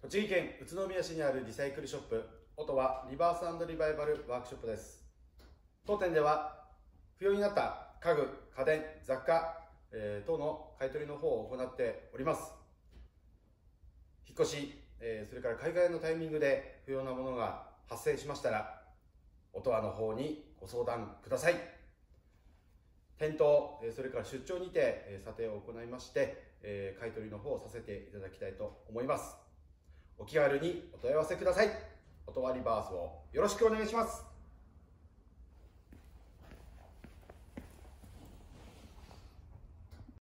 栃木県宇都宮市にあるリサイクルショップ、音はリバース&リバイバルワークショップです。当店では不要になった家具、家電、雑貨、等の買い取りの方を行っております。引っ越し、それから買い替えのタイミングで不要なものが発生しましたら、音羽の方にご相談ください。店頭、それから出張にて査定を行いまして、買い取りの方をさせていただきたいと思います。お気軽にお問い合わせください。音羽リバースをよろしくお願いします。